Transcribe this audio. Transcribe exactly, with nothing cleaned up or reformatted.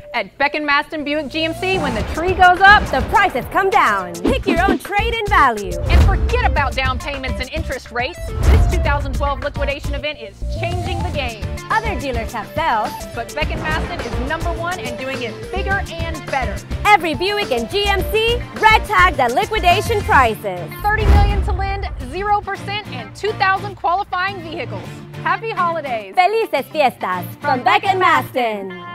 At Beck Masten Buick G M C, when the tree goes up, the prices come down. Pick your own trade-in value. And forget about down payments and interest rates. This two thousand twelve liquidation event is changing the game. Other dealers have sales, but Beck Masten is number one and doing it bigger and better. Every Buick and G M C, red tagged at liquidation prices. thirty million dollars to lend, zero percent, and two thousand qualifying vehicles. Happy holidays! Felices fiestas from Beck Masten.